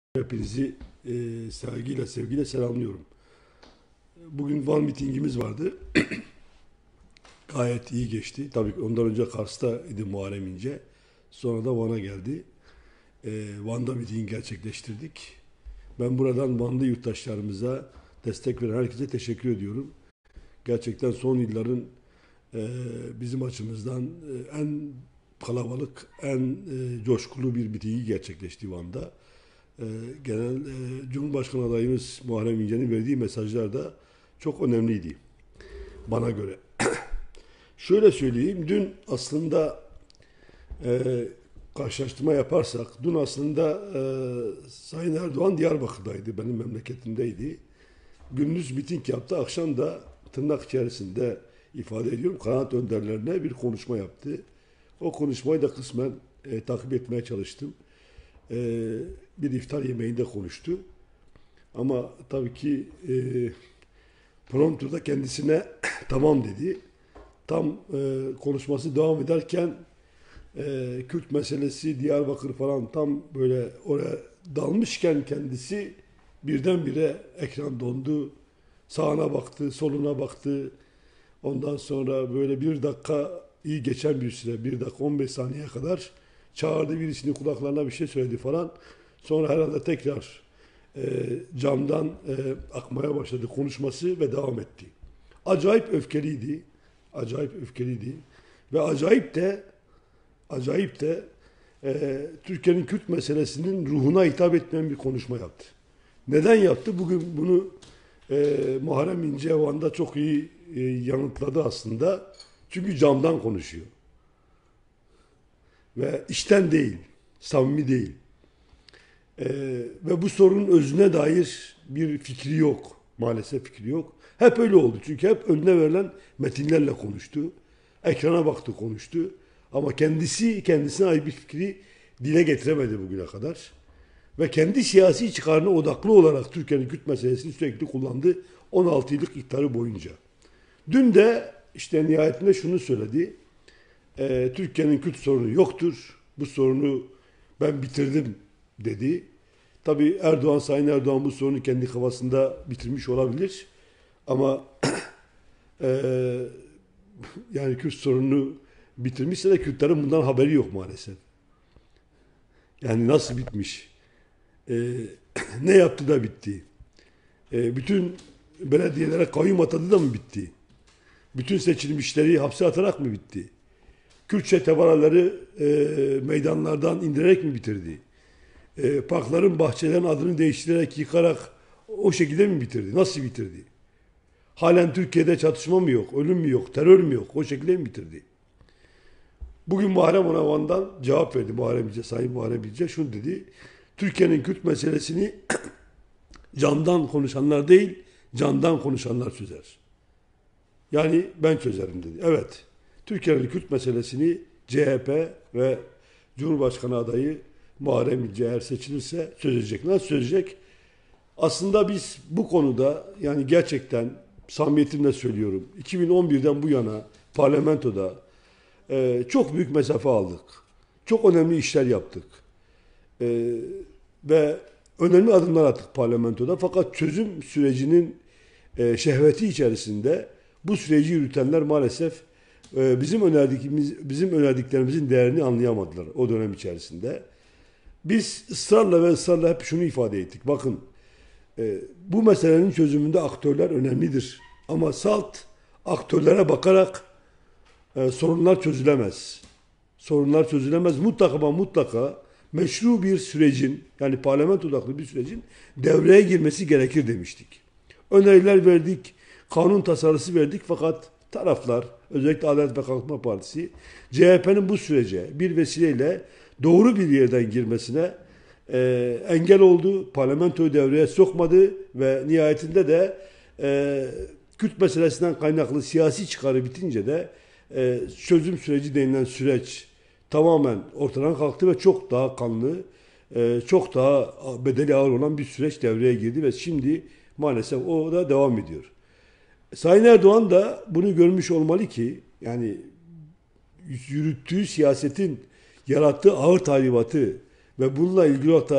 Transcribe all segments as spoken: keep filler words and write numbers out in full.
Hepinizi e, saygıyla, sevgiyle selamlıyorum. Bugün Van mitingimiz vardı. Gayet iyi geçti. Tabii ondan önce Kars'ta idi Muharrem İnce. Sonra da Van'a geldi. E, Van'da miting gerçekleştirdik. Ben buradan Vanlı yurttaşlarımıza, destek veren herkese teşekkür ediyorum. Gerçekten son yılların e, bizim açımızdan e, en kalabalık, en e, coşkulu bir mitingi gerçekleşti Van'da. Ee, genel e, Cumhurbaşkanı adayımız Muharrem İnce'nin verdiği mesajlar da çok önemliydi bana göre. Şöyle söyleyeyim, dün aslında e, karşılaştırma yaparsak, dün aslında e, Sayın Erdoğan Diyarbakır'daydı, benim memleketimdeydi. Gündüz miting yaptı, akşam da tırnak içerisinde ifade ediyorum, kanaat önderlerine bir konuşma yaptı. O konuşmayı da kısmen e, takip etmeye çalıştım. Ee, bir iftar yemeğinde konuştu. Ama tabii ki e, prompterda kendisine tamam dedi. Tam e, konuşması devam ederken e, Kürt meselesi, Diyarbakır falan tam böyle oraya dalmışken kendisi birdenbire ekran dondu. Sağına baktı, soluna baktı. Ondan sonra böyle bir dakika iyi geçen bir süre, bir dakika on beş saniye kadar çağırdı birisini, kulaklarına bir şey söyledi falan. Sonra herhalde tekrar e, camdan e, akmaya başladı konuşması ve devam etti. Acayip öfkeliydi. Acayip öfkeliydi. Ve acayip de acayip de e, Türkiye'nin Kürt meselesinin ruhuna hitap etmeyen bir konuşma yaptı. Neden yaptı? Bugün bunu e, Muharrem İnce Van'da çok iyi e, yanıtladı aslında. Çünkü camdan konuşuyor. Ve içten değil, samimi değil. Ee, ve bu sorunun özüne dair bir fikri yok. Maalesef fikri yok. Hep öyle oldu. Çünkü hep önüne verilen metinlerle konuştu. Ekrana baktı, konuştu. Ama kendisi, kendisine ait bir fikri dile getiremedi bugüne kadar. Ve kendi siyasi çıkarına odaklı olarak Türkiye'nin Kürt meselesini sürekli kullandı on altı yıllık iktidarı boyunca. Dün de işte nihayetinde şunu söyledi. Ee, Türkiye'nin Kürt sorunu yoktur. Bu sorunu ben bitirdim dedi. Tabii Erdoğan, Sayın Erdoğan bu sorunu kendi kafasında bitirmiş olabilir. Ama e, yani Kürt sorununu bitirmişse de Kürtlerin bundan haberi yok maalesef. Yani nasıl bitmiş? E, ne yaptı da bitti? E, bütün belediyelere kayyum atadı da mı bitti? Bütün seçilmişleri hapse atarak mı bitti? Kürtçe tebaraları e, meydanlardan indirerek mi bitirdi? E, parkların, bahçelerin adını değiştirerek, yıkarak o şekilde mi bitirdi? Nasıl bitirdi? Halen Türkiye'de çatışma mı yok, ölüm mü yok, terör mü yok? O şekilde mi bitirdi? Bugün Muharrem ona Van'dan cevap verdi. Muharrem İnce, Sayın Muharrem İnce şunu dedi. Türkiye'nin Kürt meselesini camdan konuşanlar değil, candan konuşanlar çözer. Yani ben çözerim dedi. Evet. Türkiye'nin Kürt meselesini C H P ve Cumhurbaşkanı adayı Muharrem İnce eğer seçilirse çözecek. Nasıl çözecek? Aslında biz bu konuda yani gerçekten samimiyetimle söylüyorum. iki bin on birden bu yana parlamentoda e, çok büyük mesafe aldık. Çok önemli işler yaptık. E, ve önemli adımlar attık parlamentoda. Fakat çözüm sürecinin e, şehveti içerisinde bu süreci yürütenler maalesef bizim önerdiklerimiz, bizim önerdiklerimizin değerini anlayamadılar o dönem içerisinde. Biz ısrarla ve ısrarla hep şunu ifade ettik. Bakın bu meselenin çözümünde aktörler önemlidir. Ama salt aktörlere bakarak sorunlar çözülemez. Sorunlar çözülemez. Mutlaka ama mutlaka meşru bir sürecin yani parlamento odaklı bir sürecin devreye girmesi gerekir demiştik. Öneriler verdik, kanun tasarısı verdik fakat taraflar, özellikle Adalet ve Kalkınma Partisi, C H P'nin bu sürece bir vesileyle doğru bir yerden girmesine e, engel oldu, parlamentoyu devreye sokmadı ve nihayetinde de e, Kürt meselesinden kaynaklı siyasi çıkarı bitince de e, çözüm süreci denilen süreç tamamen ortadan kalktı ve çok daha kanlı, e, çok daha bedeli ağır olan bir süreç devreye girdi ve şimdi maalesef o da devam ediyor. Sayın Erdoğan da bunu görmüş olmalı ki yani yürüttüğü siyasetin yarattığı ağır tahribatı ve bununla ilgili olarak da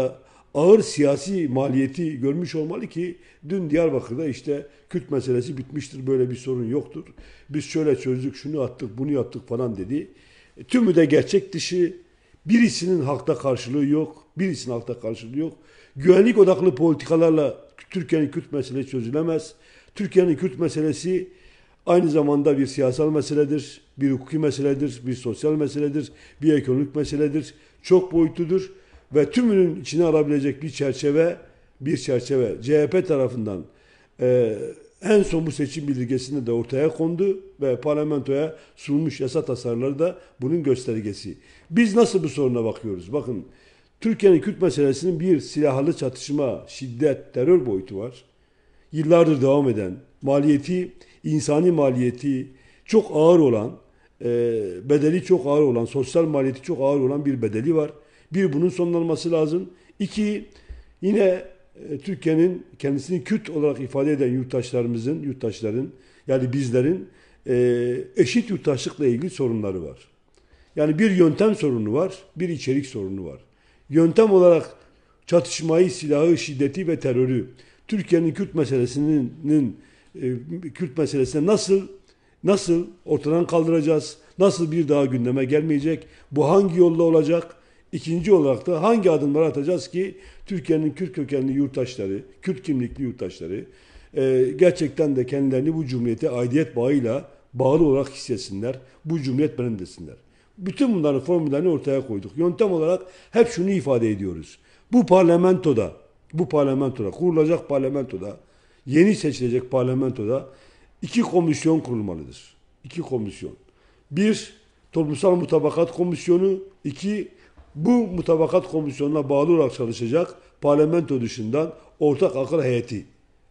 ağır siyasi maliyeti görmüş olmalı ki dün Diyarbakır'da işte Kürt meselesi bitmiştir, böyle bir sorun yoktur. Biz şöyle çözdük, şunu attık, bunu yaptık falan dedi. E, tümü de gerçek dışı, birisinin halkta karşılığı yok, birisinin halkta karşılığı yok. Güvenlik odaklı politikalarla Türkiye'nin Kürt meselesi çözülemez. Türkiye'nin Kürt meselesi aynı zamanda bir siyasal meseledir, bir hukuki meseledir, bir sosyal meseledir, bir ekonomik meseledir. Çok boyutludur ve tümünün içine alabilecek bir çerçeve, bir çerçeve C H P tarafından e, en son bu seçim bildirgesinde de ortaya kondu ve parlamentoya sunulmuş yasa tasarıları da bunun göstergesi. Biz nasıl bu soruna bakıyoruz? Bakın, Türkiye'nin Kürt meselesinin bir silahlı çatışma, şiddet, terör boyutu var. Yıllardır devam eden, maliyeti, insani maliyeti çok ağır olan, e, bedeli çok ağır olan, sosyal maliyeti çok ağır olan bir bedeli var. Bir, bunun sonlanması lazım. İki, yine e, Türkiye'nin kendisini Kürt olarak ifade eden yurttaşlarımızın, yurttaşların, yani bizlerin e, eşit yurttaşlıkla ilgili sorunları var. Yani bir yöntem sorunu var, bir içerik sorunu var. Yöntem olarak çatışmayı, silahı, şiddeti ve terörü Türkiye'nin Kürt meselesinin e, Kürt meselesine nasıl nasıl ortadan kaldıracağız? Nasıl bir daha gündeme gelmeyecek? Bu hangi yolla olacak? İkinci olarak da hangi adımlar atacağız ki Türkiye'nin Kürt kökenli yurttaşları, Kürt kimlikli yurttaşları e, gerçekten de kendilerini bu cumhuriyete aidiyet bağıyla bağlı olarak hissetsinler. Bu cumhuriyet benim desinler. Bütün bunların formüllerini ortaya koyduk. Yöntem olarak hep şunu ifade ediyoruz. Bu parlamentoda, bu parlamentoda, kurulacak parlamentoda, yeni seçilecek parlamentoda iki komisyon kurulmalıdır. İki komisyon. Bir, toplumsal mutabakat komisyonu. İki, bu mutabakat komisyonuna bağlı olarak çalışacak parlamento dışından ortak akıl heyeti.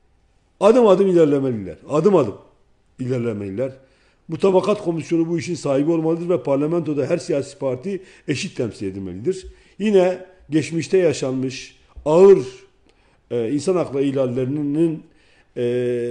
Adım adım ilerlemeliler. Adım adım ilerlemeliler. Mutabakat komisyonu bu işin sahibi olmalıdır ve parlamentoda her siyasi parti eşit temsil edilmelidir. Yine geçmişte yaşanmış ağır e, insan hakları ihlallerinin e,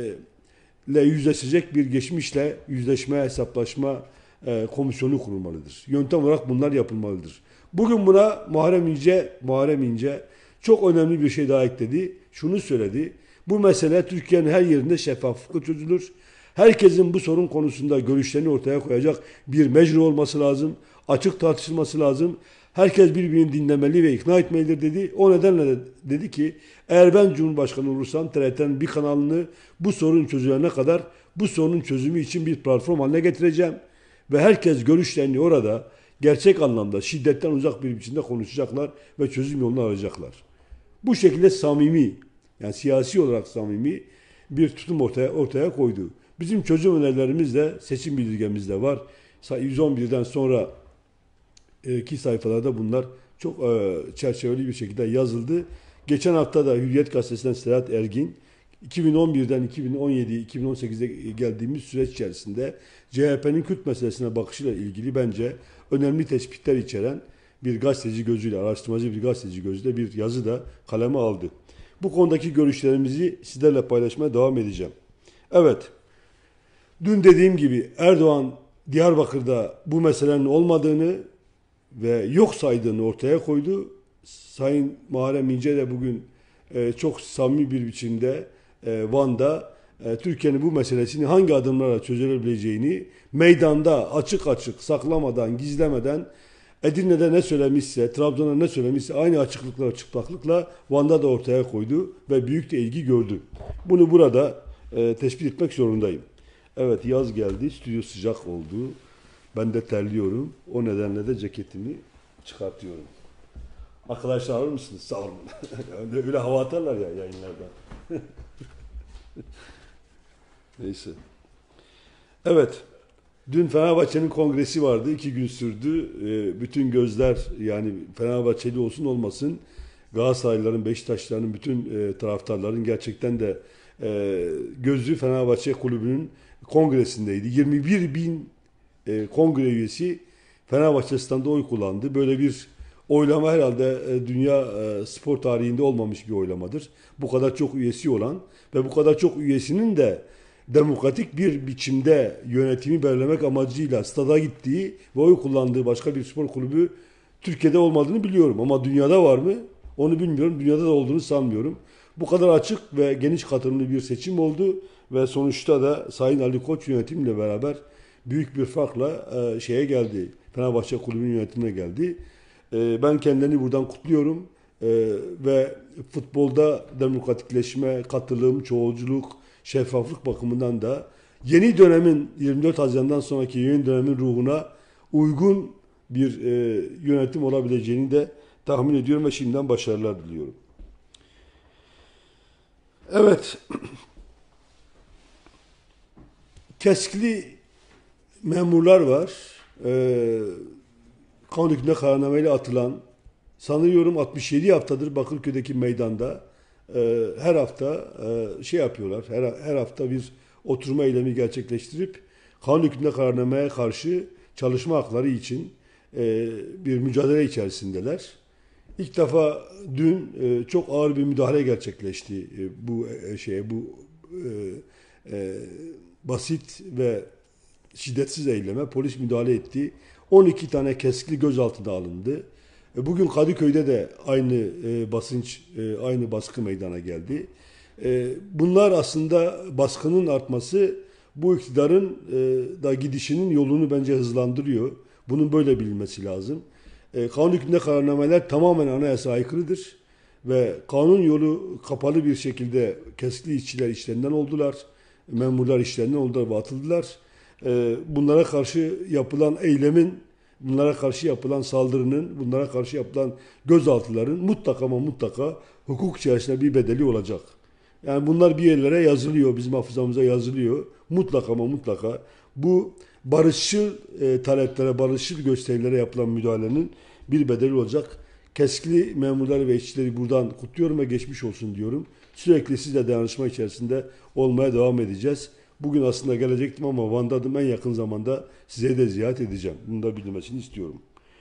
ile yüzleşecek bir geçmişle yüzleşme, hesaplaşma e, komisyonu kurulmalıdır. Yöntem olarak bunlar yapılmalıdır. Bugün buna Muharrem İnce, Muharrem İnce çok önemli bir şey daha ekledi. Şunu söyledi. Bu mesele Türkiye'nin her yerinde şeffaflıkla çözülür. Herkesin bu sorun konusunda görüşlerini ortaya koyacak bir mecra olması lazım. Açık tartışılması lazım. Herkes birbirini dinlemeli ve ikna etmelidir dedi. O nedenle de dedi ki eğer ben Cumhurbaşkanı olursam T R T'nin bir kanalını bu sorun çözülene kadar bu sorunun çözümü için bir platform haline getireceğim. Ve herkes görüşlerini orada gerçek anlamda şiddetten uzak bir biçimde konuşacaklar ve çözüm yolunu arayacaklar. Bu şekilde samimi, yani siyasi olarak samimi bir tutum ortaya, ortaya koydu. Bizim çözüm önerilerimiz de seçim bildirgemizde var. yüz on birden sonra iki sayfalarda bunlar çok e, çerçeveli bir şekilde yazıldı. Geçen hafta da Hürriyet Gazetesi'nden Serhat Ergin, iki bin on birden iki bin on yedi iki bin on sekize geldiğimiz süreç içerisinde C H P'nin Kürt meselesine bakışıyla ilgili bence önemli tespitler içeren bir gazeteci gözüyle, araştırmacı bir gazeteci gözüyle bir yazı da kaleme aldı. Bu konudaki görüşlerimizi sizlerle paylaşmaya devam edeceğim. Evet, dün dediğim gibi Erdoğan Diyarbakır'da bu meselenin olmadığını ve yok saydığını ortaya koydu. Sayın Muharrem İnce de bugün e, çok samimi bir biçimde e, Van'da e, Türkiye'nin bu meselesini hangi adımlarla çözülebileceğini meydanda açık açık saklamadan, gizlemeden Edirne'de ne söylemişse, Trabzon'da ne söylemişse aynı açıklıkla, çıplaklıkla Van'da da ortaya koydu ve büyük de ilgi gördü. Bunu burada e, tespit etmek zorundayım. Evet, yaz geldi, stüdyo sıcak oldu. Ben de terliyorum. O nedenle de ceketimi çıkartıyorum. Arkadaşlar alır mısınız? Sağ olun. öyle, öyle hava atarlar ya yayınlardan. Neyse. Evet. Dün Fenerbahçe'nin kongresi vardı. İki gün sürdü. Bütün gözler, yani Fenerbahçeli olsun olmasın, Galatasaraylıların, Beşiktaşlıların, bütün taraftarların gerçekten de gözü Fenerbahçe kulübünün kongresindeydi. yirmi bir bin kongre üyesi Fenerbahçe stadında oy kullandı. Böyle bir oylama herhalde dünya spor tarihinde olmamış bir oylamadır. Bu kadar çok üyesi olan ve bu kadar çok üyesinin de demokratik bir biçimde yönetimi belirlemek amacıyla stada gittiği ve oy kullandığı başka bir spor kulübü Türkiye'de olmadığını biliyorum. Ama dünyada var mı? Onu bilmiyorum. Dünyada da olduğunu sanmıyorum. Bu kadar açık ve geniş katılımlı bir seçim oldu ve sonuçta da Sayın Ali Koç yönetimle beraber büyük bir farkla e, şeye geldi. Fenerbahçe Kulübü'nün yönetimine geldi. E, ben kendilerini buradan kutluyorum. E, ve futbolda demokratikleşme, katılım, çoğulculuk, şeffaflık bakımından da yeni dönemin yirmi dört Haziran'dan sonraki yeni dönemin ruhuna uygun bir e, yönetim olabileceğini de tahmin ediyorum ve şimdiden başarılar diliyorum. Evet, keskili memurlar var. Ee, kanun hükmüne kararnameyle atılan, sanıyorum altmış yedi haftadır Bakırköy'deki meydanda e, her hafta e, şey yapıyorlar. Her, her hafta bir oturma eylemi gerçekleştirip kanun hükmüne kararnameye karşı çalışma hakları için e, bir mücadele içerisindeler. İlk defa dün e, çok ağır bir müdahale gerçekleşti e, bu e, şeye bu e, e, basit ve şiddetsiz eyleme polis müdahale etti. on iki tane keskili gözaltına alındı. E, bugün Kadıköy'de de aynı e, basınç e, aynı baskı meydana geldi. E, bunlar aslında baskının artması bu iktidarın e, da gidişinin yolunu bence hızlandırıyor. Bunun böyle bilinmesi lazım. E, kanun hükmünde kararnameler tamamen anayasaya aykırıdır ve kanun yolu kapalı bir şekilde keskili işçiler işlerinden oldular, memurlar işlerinden oldular ve atıldılar. E, bunlara karşı yapılan eylemin, bunlara karşı yapılan saldırının, bunlara karşı yapılan gözaltıların mutlaka ama mutlaka hukuk içerisinde bir bedeli olacak. Yani bunlar bir yerlere yazılıyor, bizim hafızamıza yazılıyor. Mutlaka ama mutlaka bu barışçıl e, taleplere, barışçıl gösterilere yapılan müdahalenin bir bedeli olacak. Keskili memurları ve işçileri buradan kutluyorum ve geçmiş olsun diyorum. Sürekli sizle dayanışma içerisinde olmaya devam edeceğiz. Bugün aslında gelecektim ama Van'daydım. En yakın zamanda size de ziyaret edeceğim. Bunu da bilmesini istiyorum.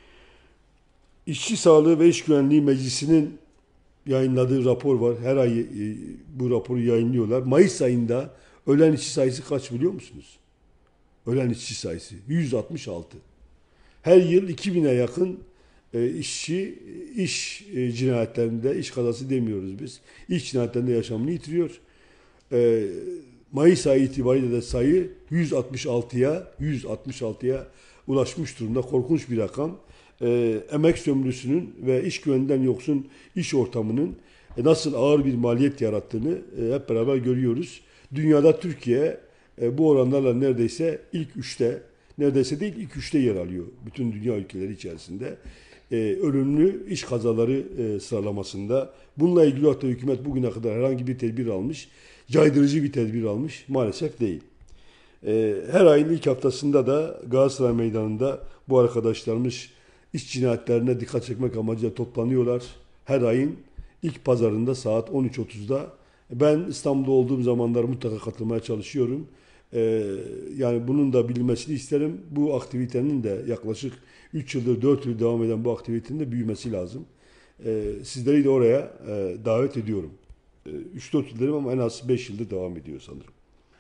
İşçi Sağlığı ve İş Güvenliği Meclisi'nin yayınladığı rapor var. Her ay e, bu raporu yayınlıyorlar. Mayıs ayında ölen işçi sayısı kaç biliyor musunuz? Ölen işçi sayısı yüz altmış altı. Her yıl iki bine yakın e, işçi iş e, cinayetlerinde, iş kazası demiyoruz biz, iş cinayetlerinde yaşamını yitiriyor. E, Mayıs ayı itibariyle de sayı yüz altmış altıya yüz altmış altıya ulaşmış durumda. Korkunç bir rakam. E, emek sömürüsünün ve iş güveninden yoksun iş ortamının e, nasıl ağır bir maliyet yarattığını e, hep beraber görüyoruz. Dünyada Türkiye e, bu oranlarla neredeyse ilk üçte, neredeyse değil ilk üçte yer alıyor. Bütün dünya ülkeleri içerisinde. E, ölümlü iş kazaları e, sıralamasında. Bununla ilgili hatta hükümet bugüne kadar herhangi bir tedbir almış, caydırıcı bir tedbir almış maalesef değil. E, her ayın ilk haftasında da Galatasaray Meydanı'nda bu arkadaşlarımız iş cinayetlerine dikkat çekmek amacıyla toplanıyorlar. Her ayın ilk pazarında saat on üç otuzda. Ben İstanbul'da olduğum zamanlar mutlaka katılmaya çalışıyorum. Ee, yani bunun da bilinmesini isterim. Bu aktivitenin de yaklaşık üç yıldır dört yıl devam eden bu aktivitenin de büyümesi lazım. Ee, sizleri de oraya e, davet ediyorum. Ee, üç dört yıl derim ama en az beş yıldır devam ediyor sanırım.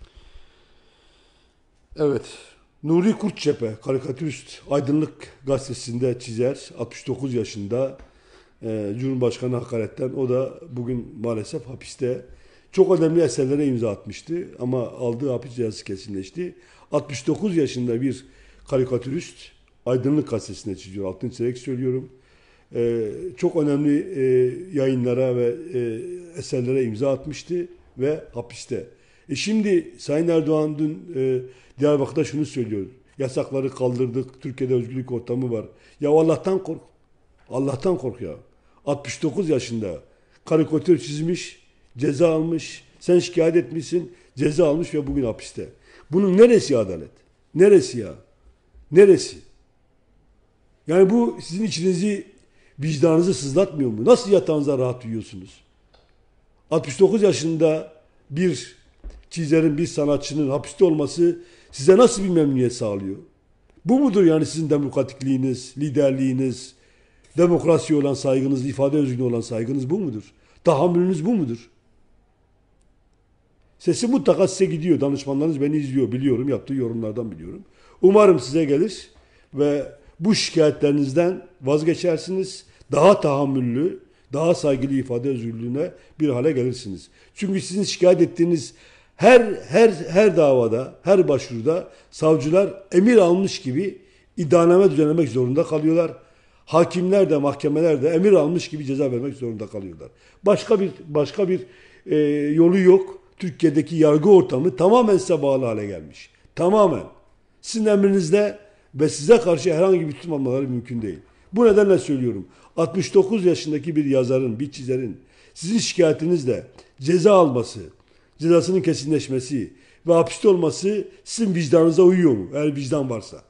Evet. Nuri Kurtçepe, karikatürist, Aydınlık Gazetesi'nde çizer, altmış dokuz yaşında, e, Cumhurbaşkanı hakaretten, o da bugün maalesef hapiste. Çok önemli eserlere imza atmıştı ama aldığı hapis cezası kesinleşti. altmış dokuz yaşında bir karikatürist, Aydınlık Gazetesi'nde çiziyor, altını çizerek söylüyorum. E, çok önemli e, yayınlara ve e, eserlere imza atmıştı ve hapiste. E şimdi Sayın Erdoğan dün e, Diyarbakır'da şunu söylüyor. Yasakları kaldırdık, Türkiye'de özgürlük ortamı var. Ya Allah'tan kork. Allah'tan kork ya. altmış dokuz yaşında karikatür çizmiş, ceza almış, sen şikayet etmişsin, ceza almış ve bugün hapiste. Bunun neresi adalet? Neresi ya? Neresi? Yani bu sizin içinizi, vicdanınızı sızlatmıyor mu? Nasıl yatağınıza rahat uyuyorsunuz? altmış dokuz yaşında bir çizerin, bir sanatçının hapiste olması size nasıl bir memnuniyet sağlıyor? Bu mudur yani sizin demokratikliğiniz, liderliğiniz, demokrasiye olan saygınız, ifade özgürlüğüne olan saygınız bu mudur? Tahammülünüz bu mudur? Sesi mutlaka size gidiyor. Danışmanlarınız beni izliyor, biliyorum. Yaptığı yorumlardan biliyorum. Umarım size gelir ve bu şikayetlerinizden vazgeçersiniz. Daha tahammüllü, daha saygılı ifade özgürlüğüne bir hale gelirsiniz. Çünkü sizin şikayet ettiğiniz her her her davada, her başvuruda savcılar emir almış gibi iddianame düzenlemek zorunda kalıyorlar. Hakimler de, mahkemeler de emir almış gibi ceza vermek zorunda kalıyorlar. Başka bir başka bir e, yolu yok. Türkiye'deki yargı ortamı tamamen size bağlı hale gelmiş. Tamamen. Sizin emrinizde ve size karşı herhangi bir tutum almaları mümkün değil. Bu nedenle söylüyorum. altmış dokuz yaşındaki bir yazarın, bir çizerin sizin şikayetinizle ceza alması, cezasının kesinleşmesi ve hapiste olması sizin vicdanınıza uyuyor mu? Eğer vicdan varsa.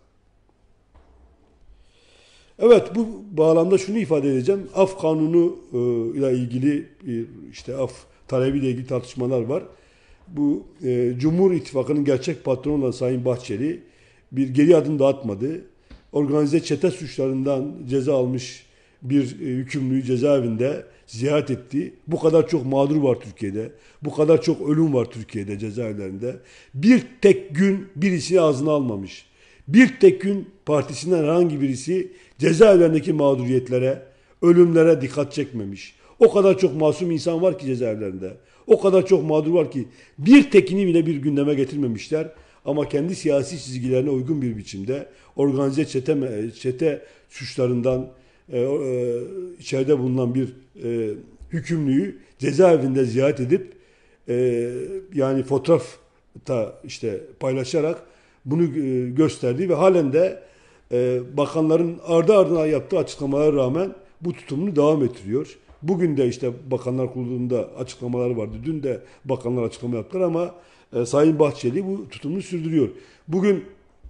Evet, bu bağlamda şunu ifade edeceğim. Af kanunu e, ile ilgili işte af talebiyle ilgili tartışmalar var. Bu e, Cumhur İttifakı'nın gerçek patronu olan Sayın Bahçeli bir geri adım da atmadı. Organize çete suçlarından ceza almış bir e, hükümlüyü cezaevinde ziyaret etti. Bu kadar çok mağdur var Türkiye'de. Bu kadar çok ölüm var Türkiye'de cezaevlerinde. Bir tek gün birisini ağzına almamış. Bir tek gün partisinden herhangi birisi cezaevlerindeki mağduriyetlere, ölümlere dikkat çekmemiş. O kadar çok masum insan var ki cezaevlerinde. O kadar çok mağdur var ki bir tekini bile bir gündeme getirmemişler. Ama kendi siyasi çizgilerine uygun bir biçimde organize çete, çete suçlarından e, e, içeride bulunan bir e, hükümlüyü cezaevinde ziyaret edip e, yani fotoğrafta işte paylaşarak bunu e, gösterdi ve halen de e, bakanların ardı ardına yaptığı açıklamalara rağmen bu tutumunu devam ettiriyor. Bugün de işte Bakanlar Kurulu'nda açıklamalar vardı. Dün de bakanlar açıklama yaptılar ama e, Sayın Bahçeli bu tutumunu sürdürüyor. Bugün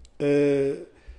e,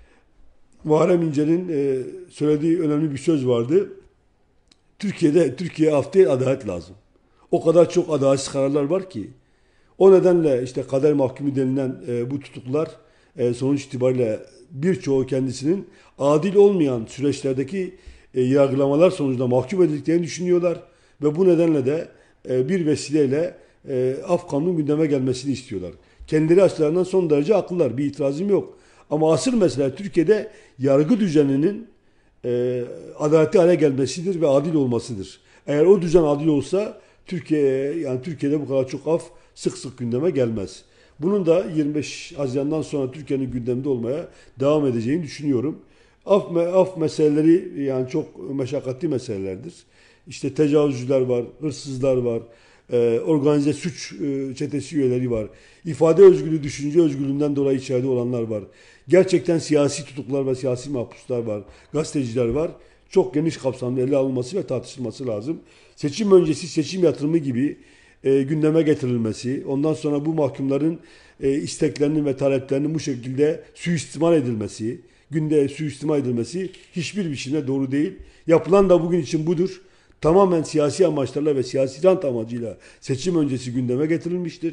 Muharrem İnce'nin e, söylediği önemli bir söz vardı. Türkiye'de Türkiye af değil adalet lazım. O kadar çok adaletsiz kararlar var ki. O nedenle işte kader mahkumu denilen e, bu tutuklar e, sonuç itibariyle birçoğu kendisinin adil olmayan süreçlerdeki e, yargılamalar sonucunda mahkum edildiklerini düşünüyorlar. Ve bu nedenle de e, bir vesileyle e, af kanunun gündeme gelmesini istiyorlar. Kendileri açılarından son derece haklılar. Bir itirazım yok. Ama asıl mesele Türkiye'de yargı düzeninin e, adaletli hale gelmesidir ve adil olmasıdır. Eğer o düzen adil olsa Türkiye yani Türkiye'de bu kadar çok af sık sık gündeme gelmez. Bunun da yirmi beş Haziran'dan sonra Türkiye'nin gündemde olmaya devam edeceğini düşünüyorum. Af, af meseleleri yani çok meşakkatli meselelerdir. İşte tecavüzcüler var, hırsızlar var, e, organize suç e, çetesi üyeleri var. İfade özgürlüğü, düşünce özgürlüğünden dolayı içeride olanlar var. Gerçekten siyasi tutuklar ve siyasi mahpuslar var, gazeteciler var. Çok geniş kapsamlı ele alınması ve tartışılması lazım. Seçim öncesi seçim yatırımı gibi e, gündeme getirilmesi, ondan sonra bu mahkumların e, isteklerinin ve taleplerinin bu şekilde suistimal edilmesi, günde suistimal edilmesi hiçbir biçimde doğru değil. Yapılan da bugün için budur. Tamamen siyasi amaçlarla ve siyasi rant amacıyla seçim öncesi gündeme getirilmiştir.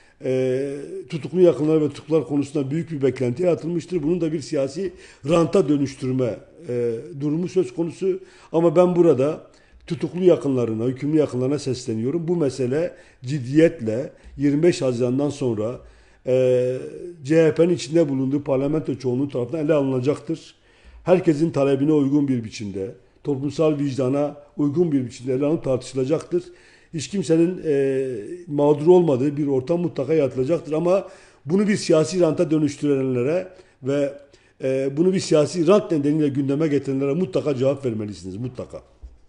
E, tutuklu yakınlar ve tutuklar konusunda büyük bir beklenti yaratılmıştır. Bunun da bir siyasi ranta dönüştürme e, durumu söz konusu. Ama ben burada tutuklu yakınlarına, hükümlü yakınlarına sesleniyorum. Bu mesele ciddiyetle yirmi beş Haziran'dan sonra e, C H P'nin içinde bulunduğu parlamento çoğunluğu tarafından ele alınacaktır. Herkesin talebine uygun bir biçimde, toplumsal vicdana uygun bir biçimde ele alınıp tartışılacaktır. Hiç kimsenin e, mağdur olmadığı bir ortam mutlaka yaratılacaktır ama bunu bir siyasi ranta dönüştürenlere ve e, bunu bir siyasi rant nedeniyle gündeme getirenlere mutlaka cevap vermelisiniz, mutlaka.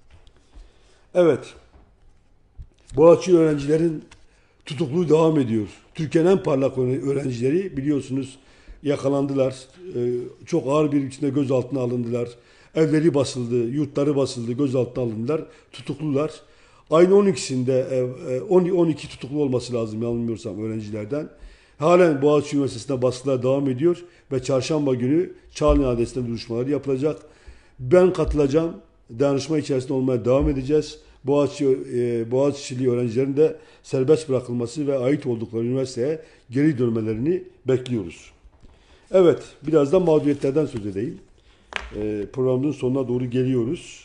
Evet, Boğaziçi öğrencilerin tutukluğu devam ediyor. Türkiye'nin en parlak öğrencileri biliyorsunuz yakalandılar. E, çok ağır bir biçimde gözaltına alındılar. Evleri basıldı, yurtları basıldı, gözaltına alındılar, tutuklular. Ayın on ikisinde on iki tutuklu olması lazım yanılmıyorsam öğrencilerden. Halen Boğaziçi Üniversitesi'nde baskılar devam ediyor ve çarşamba günü Çağlayan adresinde duruşmalar yapılacak. Ben katılacağım. Dayanışma içerisinde olmaya devam edeceğiz. Boğaziçi, e, Boğaziçi'li öğrencilerin de serbest bırakılması ve ait oldukları üniversiteye geri dönmelerini bekliyoruz. Evet, biraz da mağduriyetlerden söz edeyim. E, programın sonuna doğru geliyoruz.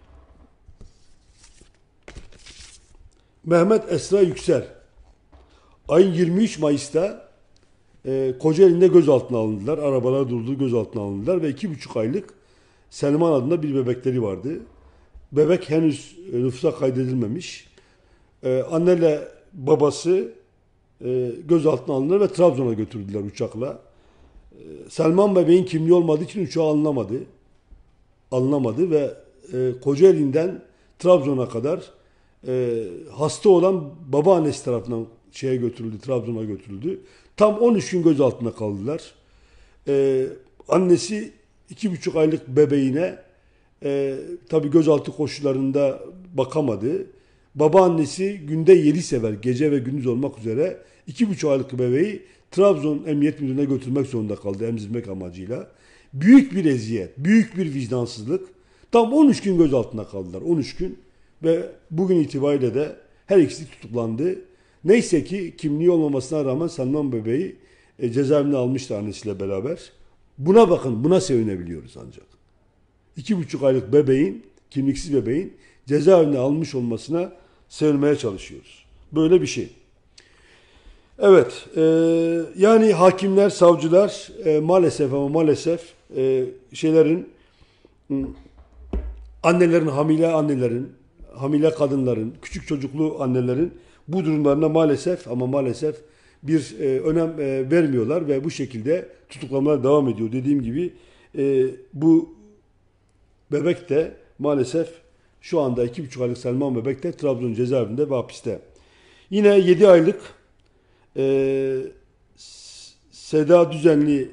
Mehmet Esra Yüksel ayın yirmi üç Mayıs'ta e, Kocaeli'nde gözaltına alındılar. Arabalar durdu, gözaltına alındılar ve iki buçuk aylık Selman adında bir bebekleri vardı. Bebek henüz e, nüfusa kaydedilmemiş. E, anneyle babası e, gözaltına alındılar ve Trabzon'a götürdüler uçakla. E, Selman bebeğin kimliği olmadığı için uçağa alınamadı. Alınamadı ve e, Kocaeli'nden Trabzon'a kadar e, hasta olan babaannesi tarafından şeye götürüldü, Trabzon'a götürüldü. Tam on üç gün gözaltında kaldılar. E, annesi iki buçuk aylık bebeğine e, tabii gözaltı koşullarında bakamadı. Babaannesi günde yedi sefer, gece ve gündüz olmak üzere iki buçuk aylık bebeği Trabzon Emniyet Müdürlüğü'ne götürmek zorunda kaldı emzirmek amacıyla. Büyük bir eziyet, büyük bir vicdansızlık. Tam on üç gün gözaltında kaldılar. on üç gün ve bugün itibariyle de her ikisi tutuklandı. Neyse ki kimliği olmamasına rağmen Selman bebeği e, cezaevine almıştı annesiyle beraber. Buna bakın, buna sevinebiliyoruz ancak. İki buçuk aylık bebeğin, kimliksiz bebeğin cezaevine almış olmasına sevinmeye çalışıyoruz. Böyle bir şey. Evet, e, yani hakimler, savcılar e, maalesef ama maalesef e, şeylerin, annelerin, hamile annelerin, hamile kadınların, küçük çocuklu annelerin bu durumlarına maalesef ama maalesef bir e, önem e, vermiyorlar ve bu şekilde tutuklamalar devam ediyor. Dediğim gibi e, bu bebek de maalesef şu anda iki buçuk aylık Selman bebek de Trabzon cezaevinde ve hapiste. Yine yedi aylık e, Seda Düzenli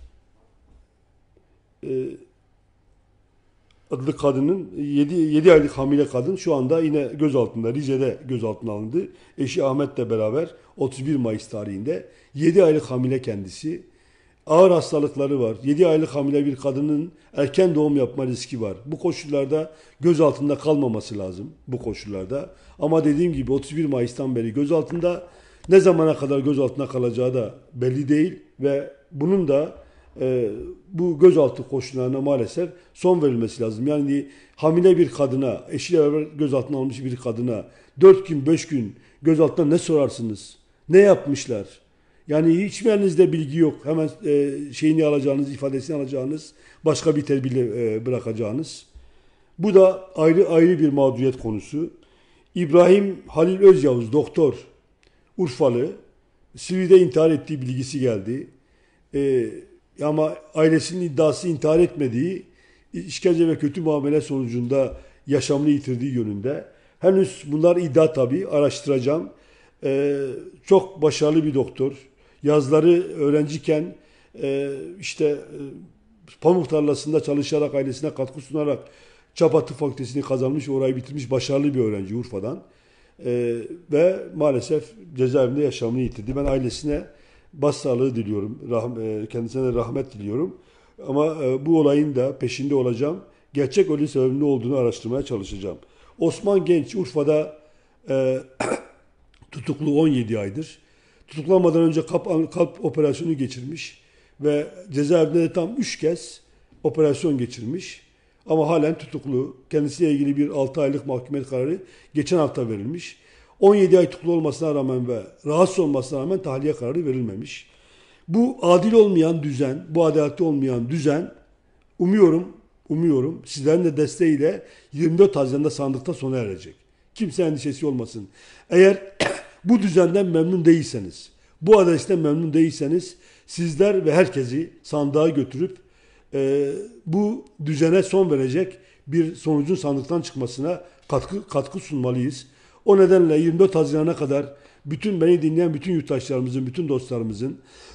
e, adlı kadının yedi aylık hamile kadın şu anda yine gözaltında, Rize'de gözaltına alındı. Eşi Ahmet'le beraber otuz bir Mayıs tarihinde yedi aylık hamile kendisi. Ağır hastalıkları var. yedi aylık hamile bir kadının erken doğum yapma riski var. Bu koşullarda gözaltında kalmaması lazım bu koşullarda. Ama dediğim gibi otuz bir Mayıs'tan beri gözaltında, ne zamana kadar gözaltına kalacağı da belli değil ve bunun da e, bu gözaltı koşullarına maalesef son verilmesi lazım. Yani hamile bir kadına, eşiyle beraber gözaltına almış bir kadına dört gün beş gün gözaltına ne sorarsınız? Ne yapmışlar? Yani hiç mi elinizde bilgi yok? Hemen e, şeyini alacağınız, ifadesini alacağınız, başka bir tedbirle e, bırakacağınız. Bu da ayrı ayrı bir mağduriyet konusu. İbrahim Halil Özyavuz, doktor, Urfalı, Silivri'de intihar ettiği bilgisi geldi. E, ama ailesinin iddiası intihar etmediği, işkence ve kötü muamele sonucunda yaşamını yitirdiği yönünde. Henüz bunlar iddia tabii, araştıracağım. E, çok başarılı bir doktor. Yazları öğrenciyken e, işte e, pamuk tarlasında çalışarak, ailesine katkı sunarak Çapa Tıp Fakültesini kazanmış, orayı bitirmiş başarılı bir öğrenci Urfa'dan. E, ve maalesef cezaevinde yaşamını yitirdi. Ben ailesine başsağlığı diliyorum. Rahm, e, kendisine de rahmet diliyorum. Ama e, bu olayın da peşinde olacağım. Gerçek ölüm sebebinin ne olduğunu araştırmaya çalışacağım. Osman Genç Urfa'da e, tutuklu on yedi aydır. Tutuklanmadan önce kalp, kalp operasyonu geçirmiş ve cezaevinde de tam üç kez operasyon geçirmiş. Ama halen tutuklu. Kendisiyle ilgili bir altı aylık mahkumiyet kararı geçen hafta verilmiş. on yedi ay tutuklu olmasına rağmen ve rahatsız olmasına rağmen tahliye kararı verilmemiş. Bu adil olmayan düzen, bu adaletli olmayan düzen umuyorum, umuyorum sizlerin de desteğiyle yirmi dört Haziran'da sandıkta sona erecek. Kimse endişesi olmasın. Eğer bu düzenden memnun değilseniz, bu adaletten memnun değilseniz sizler ve herkesi sandığa götürüp e, bu düzene son verecek bir sonucun sandıktan çıkmasına katkı, katkı sunmalıyız. O nedenle yirmi dört Haziran'a kadar bütün beni dinleyen bütün yurttaşlarımızın, bütün dostlarımızın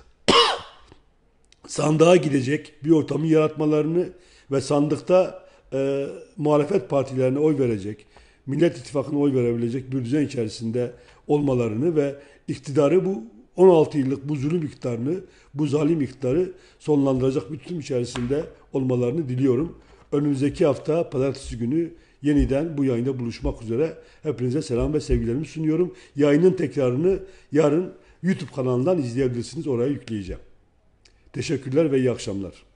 sandığa gidecek bir ortamı yaratmalarını ve sandıkta e, muhalefet partilerine oy verecek, Millet İttifakı'na oy verebilecek bir düzen içerisinde olmalarını ve iktidarı bu on altı yıllık bu zulüm iktidarını, bu zalim iktidarı sonlandıracak bir tutum içerisinde olmalarını diliyorum. Önümüzdeki hafta pazartesi günü yeniden bu yayında buluşmak üzere hepinize selam ve sevgilerimi sunuyorum. Yayının tekrarını yarın YouTube kanalından izleyebilirsiniz. Oraya yükleyeceğim. Teşekkürler ve iyi akşamlar.